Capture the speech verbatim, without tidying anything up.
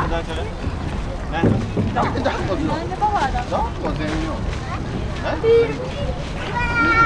大丈夫？ね。 なんでパワーだ？ なんか全員よ。ね。